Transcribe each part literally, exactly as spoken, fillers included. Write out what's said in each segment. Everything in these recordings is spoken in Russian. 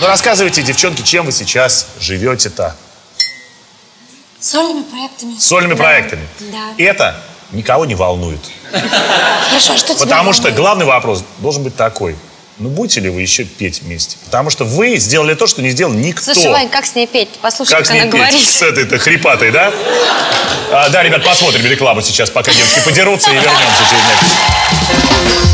рассказывайте, девчонки, чем вы сейчас живете-то? Сольными проектами. Сольными да. проектами? Да. Это никого не волнует. Хорошо, что тебя Потому что волнует? главный вопрос должен быть такой. Ну, будете ли вы еще петь вместе? Потому что вы сделали то, что не сделал никто. Слушай, Вань, как с ней петь? Послушай, как, как с ней она петь? говорит. С этой-то хрипатой, да? А, да, ребят, посмотрим рекламу сейчас, пока девочки подерутся, и вернемся через некоторое.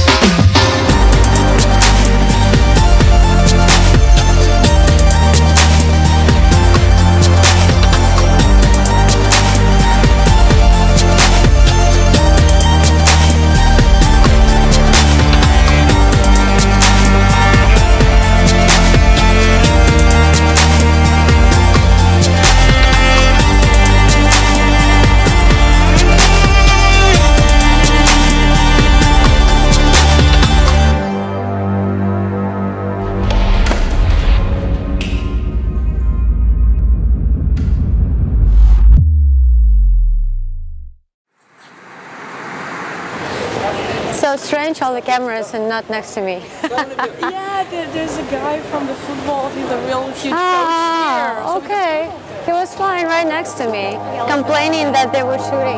So strange, all the cameras and not next to me. Yeah, there, there's a guy from the football. He's a real huge Ah, coach here. okay. He was flying right next to me, complaining that they were shooting.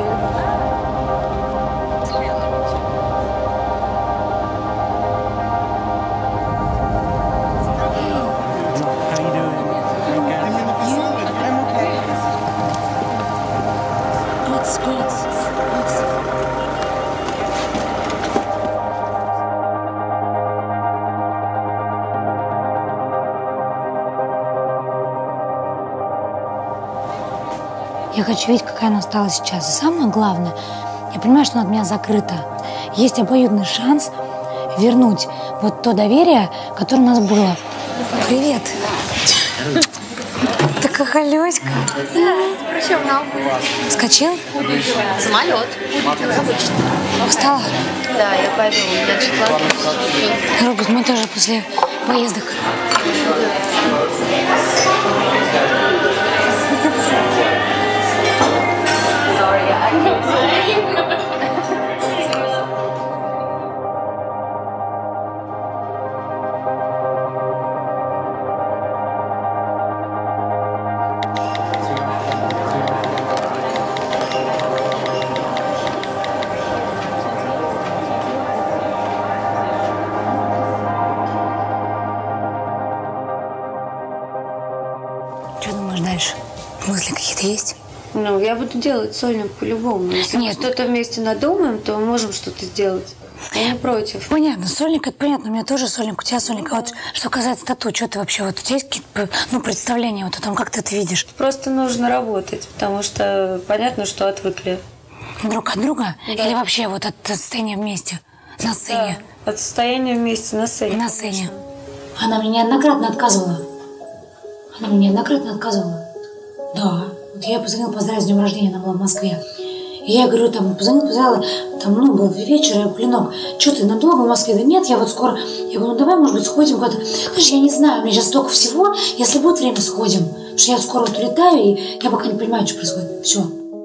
Я хочу видеть, какая она стала сейчас. И самое главное, я понимаю, что она от меня закрыта. Есть обоюдный шанс вернуть вот то доверие, которое у нас было. Привет. Такая Лёська. Причем на Скочил? самолет. Устала? Да, я пойду. У меня джетлаг. Робот, мы тоже после поездок. Что думаешь дальше? Мысли какие-то есть? Ну, я буду делать сольник по-любому. Если Нет. мы что-то вместе надумаем, то мы можем что-то сделать. Я не против. Понятно, сольник, это понятно. У меня тоже сольник, у тебя сольник. А вот что касается тату, что ты вообще, вот у тебя есть какие-то ну, представления вот о том, как ты это видишь? Просто нужно работать, потому что понятно, что отвыкли. Друг от друга? Да. Или вообще вот от состояния вместе? На сцене? Да, от состояния вместе на сцене. На сцене. Она мне неоднократно отказывала. Она мне неоднократно отказывала. Да. Вот я ей позвонила, поздравить с днем рождения, она была в Москве. И я говорю, там, позвонила, поздравила, там, ну, был вечер, я, Клинок, что ты, надолго в Москве? Да нет, я вот скоро, я говорю, ну, давай, может быть, сходим куда-то. Знаешь, я не знаю, у меня сейчас столько всего, если будет время, сходим. Потому что я скоро вот улетаю, и я пока не понимаю, что происходит. Все.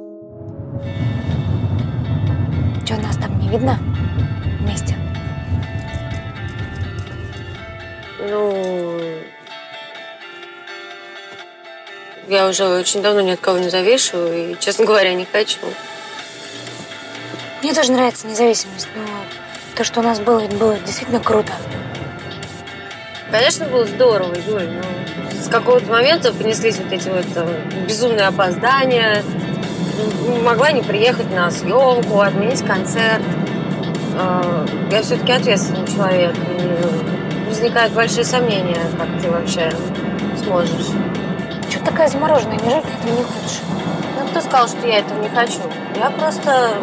Что, нас там не видно вместе? Ну, я уже очень давно ни от кого не завишу, и, честно говоря, не хочу. Мне тоже нравится независимость, но то, что у нас было, было действительно круто. Конечно, было здорово, Юль, но с какого-то момента понеслись вот эти вот там, безумные опоздания. Могла не приехать на съемку, отменить концерт. Я все-таки ответственный человек, и возникают большие сомнения, как ты вообще сможешь. Чего такая замороженная? Неужели ты этого не хочешь? Ну, кто сказал, что я этого не хочу? Я просто...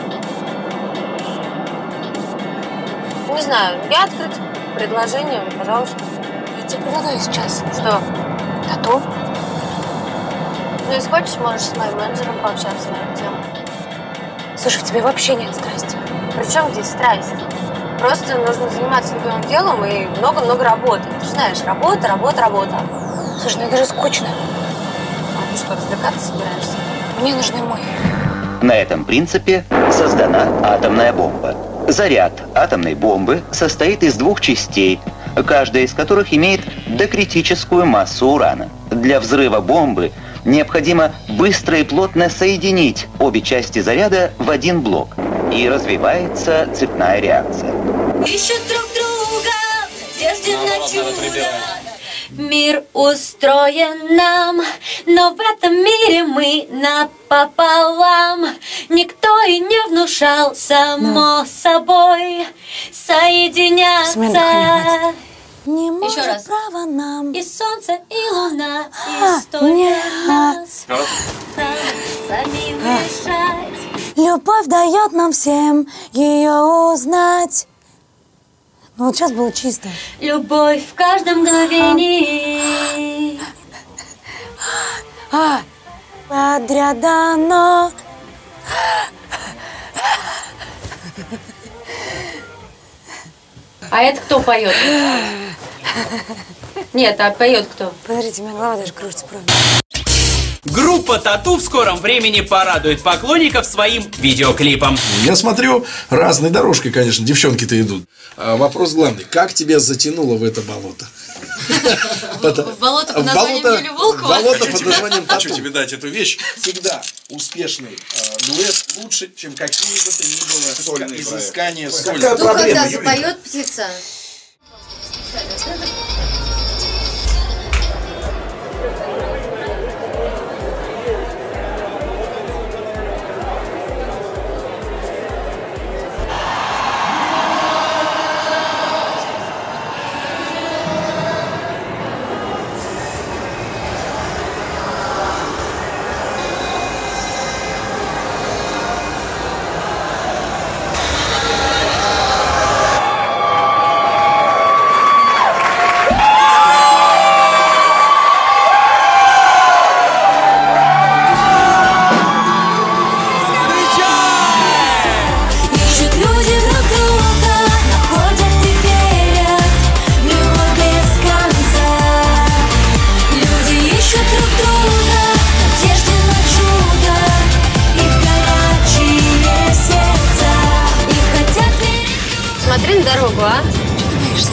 Не знаю, я открыта к предложениям, пожалуйста. Я тебе предлагаю сейчас. Что? Тату? Ну, если хочешь, можешь с моим менеджером пообщаться на эту тему. Слушай, в тебе вообще нет страсти. При чем здесь страсть? Просто нужно заниматься любимым делом и много-много работать. Ты же знаешь, работа, работа, работа. Слушай, ну это же скучно. А ты что, развлекаться собираешься? Мне нужны мы. На этом принципе создана атомная бомба. Заряд атомной бомбы состоит из двух частей. каждая из которых имеет докритическую массу урана. Для взрыва бомбы необходимо быстро и плотно соединить обе части заряда в один блок, и развивается цепная реакция. Ищут друг друга, надежде на чудо. Мир устроен нам, но в этом мире мы напополам. Никто и не внушал, само да. собой, соединяться. Не Еще раз. Право нам. И солнце, и луна, а, история нас. Самим а. решать. Любовь дает нам всем ее узнать. Ну вот сейчас было чисто. Любовь в каждом мгновении. А, подряд дано. А это кто поет? Нет, а поет кто? Подождите, у меня голова даже кружится, правда. Группа Тату в скором времени порадует поклонников своим видеоклипом. Я смотрю, разной дорожкой, конечно, девчонки-то идут. А вопрос главный, как тебя затянуло в это болото? В болото под названием Юлия Волкова? Болото под названием Тату. Хочу тебе дать эту вещь. Всегда успешный дуэт лучше, чем какие бы то ни было изыскания соли. Кто когда запоет птица? Смотри на дорогу, а? Что ты боишься?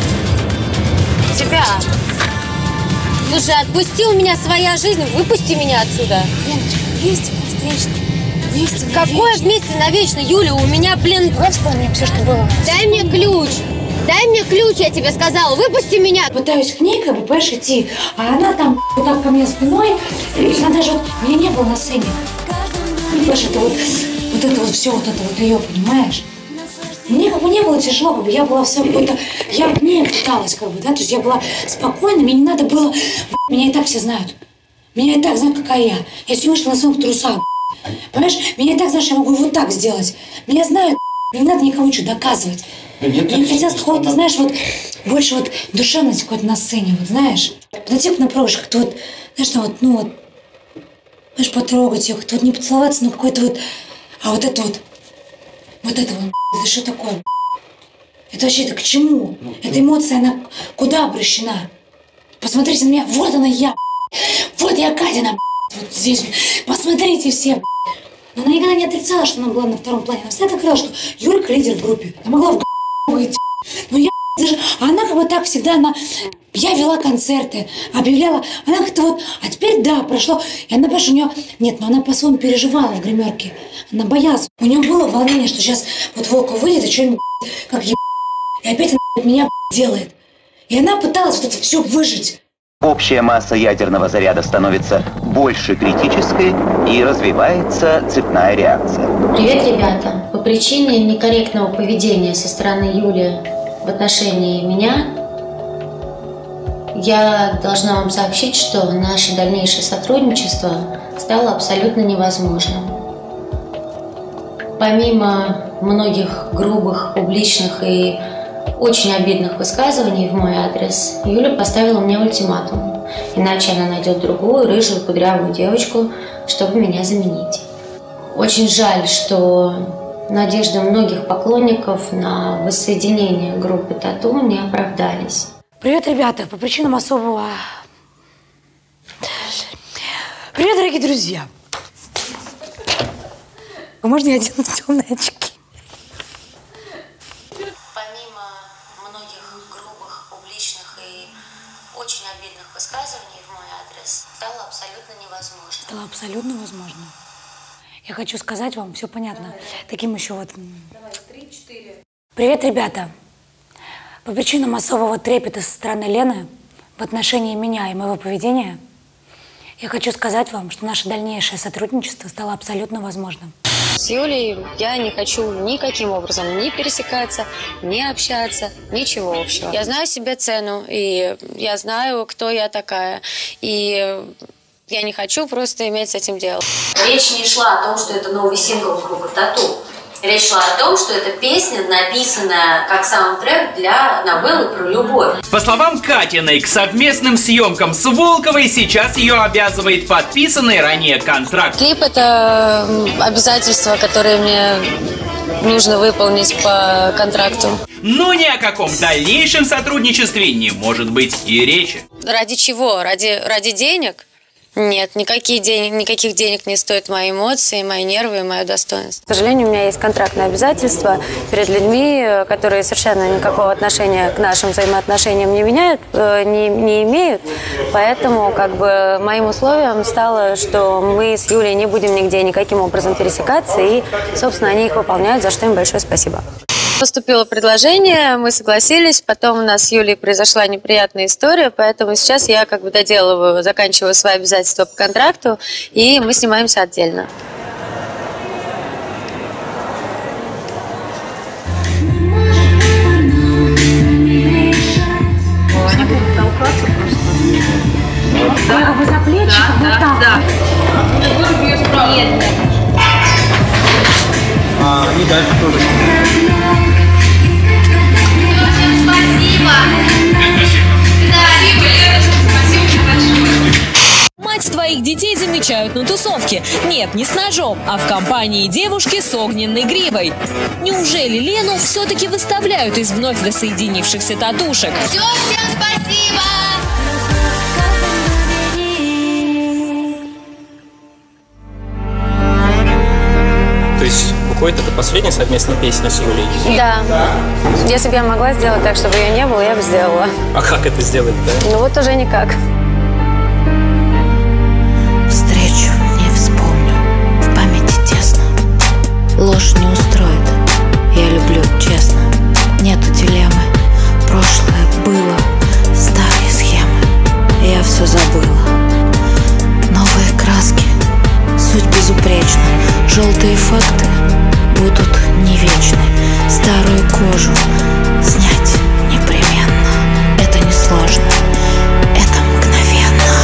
Тебя. Слушай, отпусти, у меня своя жизнь, выпусти меня отсюда. Леночка, вместе навечно. Вместе навечно. Какое вместе навечно, Юля? У меня, блин... Давай вспомним все, что было. Дай мне ключ. Дай мне ключ, я тебе сказала. Выпусти меня. Пытаюсь к ней, как бы, понимаешь, идти, а она там вот так ко мне спиной. Она даже вот... Меня не было на сцене. Понимаешь, это вот... Вот это вот все, вот это вот ее, понимаешь? Мне как бы не было тяжело, как бы я была вся какой-то, я в ней пыталась, как бы, да, то есть я была спокойна, мне не надо было, меня и так все знают, меня и так знают, какая я, я сегодня вышла на своем трусах, понимаешь, меня и так знают, что я могу вот так сделать, меня знают, мне не надо никому ничего доказывать, мне хотелось какого-то, знаешь, вот, больше вот душевности какой-то на сцене, вот, знаешь, подойти к напробуешь, как-то вот, знаешь, ну вот, ну вот, знаешь, потрогать ее, как-то вот не поцеловаться, но какой-то вот, а вот это вот, вот это вот, это что такое? Это вообще, это к чему? Эта эмоция, она куда обращена? Посмотрите на меня, вот она я, вот я Катина, вот здесь, посмотрите все. Но она никогда не отрицала, что она была на втором плане. Она всегда говорила, что Юлька лидер в группе. Она могла в выйти. Но я даже... А она как бы так всегда, она... Я вела концерты, объявляла, она как-то вот, а теперь да, прошло, и она, понимаешь, у нее, нет, но она по-своему переживала в гримерке, она боялась, у нее было волнение, что сейчас вот Волков выйдет и что-нибудь, как еб... и опять она меня делает, и она пыталась вот это все выжить. Общая масса ядерного заряда становится больше критической и развивается цепная реакция. Привет, ребята! По причине некорректного поведения со стороны Юли в отношении меня, я должна вам сообщить, что наше дальнейшее сотрудничество стало абсолютно невозможным. Помимо многих грубых, публичных и очень обидных высказываний в мой адрес, Юля поставила мне ультиматум. Иначе она найдет другую, рыжую, кудрявую девочку, чтобы меня заменить. Очень жаль, что надежды многих поклонников на воссоединение группы Тату не оправдались. Привет, ребята! По причинам особого... Привет, дорогие друзья! А можно я одену темные очки? Помимо многих грубых очень обидных высказываний в мой адрес стало абсолютно невозможно. Стало абсолютно возможно. Я хочу сказать вам, все понятно, таким еще вот... Давай, три-четыре. Привет, ребята. По причинам особого трепета со стороны Лены в отношении меня и моего поведения, я хочу сказать вам, что наше дальнейшее сотрудничество стало абсолютно возможным. С Юлей я не хочу никаким образом ни пересекаться, ни общаться, ничего общего. Я знаю себе цену, и я знаю, кто я такая. И я не хочу просто иметь с этим дело. Речь не шла о том, что это новый сингл группы Тату. Речь шла о том, что эта песня, написанная как саундтрек для новеллы про любовь. По словам Катиной, к совместным съемкам с Волковой сейчас ее обязывает подписанный ранее контракт. Клип – это обязательство, которое мне нужно выполнить по контракту. Но ни о каком дальнейшем сотрудничестве не может быть и речи. Ради чего? Ради, ради денег? Нет, никакие денег, никаких денег не стоят мои эмоции, мои нервы и мое достоинство. К сожалению, у меня есть контрактные обязательства перед людьми, которые совершенно никакого отношения к нашим взаимоотношениям не меняют, не, не имеют. Поэтому как бы моим условием стало, что мы с Юлей не будем нигде никаким образом пересекаться, и, собственно, они их выполняют, за что им большое спасибо. Поступило предложение, мы согласились, потом у нас с Юлей произошла неприятная история, поэтому сейчас я как бы доделываю, заканчиваю свои обязательства по контракту, и мы снимаемся отдельно. Они будут толкаться просто. Да, как бы за плечи, да, да, да. Нет, а они дальше тоже. Мать твоих детей замечают на тусовке. Нет, не с ножом, а в компании девушки с огненной гривой. Неужели Лену все-таки выставляют из вновь воссоединившихся татушек? Все, всем спасибо! То есть выходит это последняя совместная песня с Юлей? Да. Если бы я могла сделать так, чтобы ее не было, я бы сделала. А как это сделать, да? Ну вот уже никак. Встречу не вспомню, в памяти тесно. Ложь не устроит, я люблю честно. Нету дилеммы, прошлое было, старые схемы. Я все забыла. Новые краски, суть безупречна. Желтые факты будут не вечны. Старую кожу снять непременно. Это несложно, это мгновенно.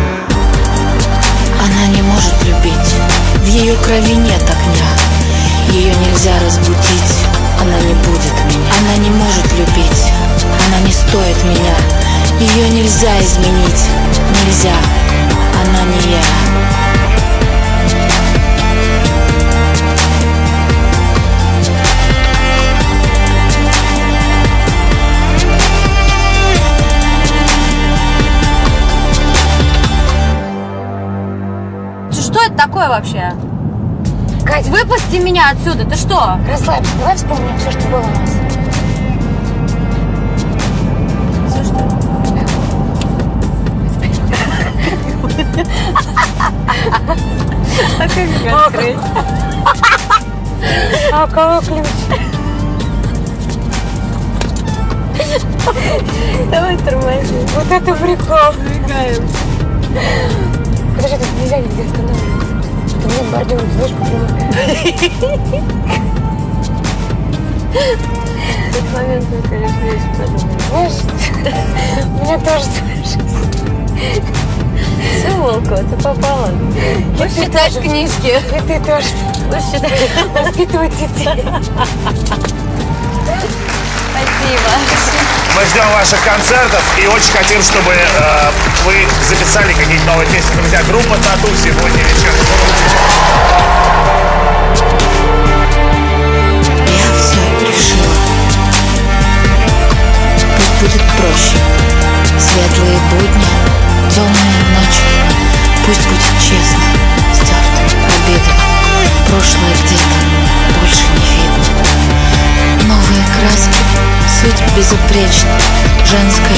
Она не может любить, в ее крови нет огня. Ее нельзя разбудить, она не будет меня. Она не может любить, она не стоит меня. Ее нельзя изменить, нельзя, она не я. Что это такое вообще? Кать, выпусти меня отсюда, ты что? Расслабься, давай вспомним все, что было у нас. Все, что? А как их открыть? А у кого ключ? Давай тормози. Вот это прикол. Двигаем. Подожди, тут нельзя нигде останавливаться. Там нет бордюра, знаешь, почему? В этот момент мы, конечно, вещи подумали. Знаешь, у меня тоже слышишь. Все, Волкова, ты попала. Пусть читаешь книжки. И ты тоже. Пусть читаешь. Воспитывать детей. Спасибо. Мы ждем ваших концертов и очень хотим, чтобы э, вы записали какие-то новые песни. Друзья, группа Тату сегодня вечером. Я все решила. Пусть будет проще. Светлые будни, темные ночи. Пусть будет честно. Стерты обиды. Прошлое где-то больше не видно. Новые краски, суть безупречна. Женская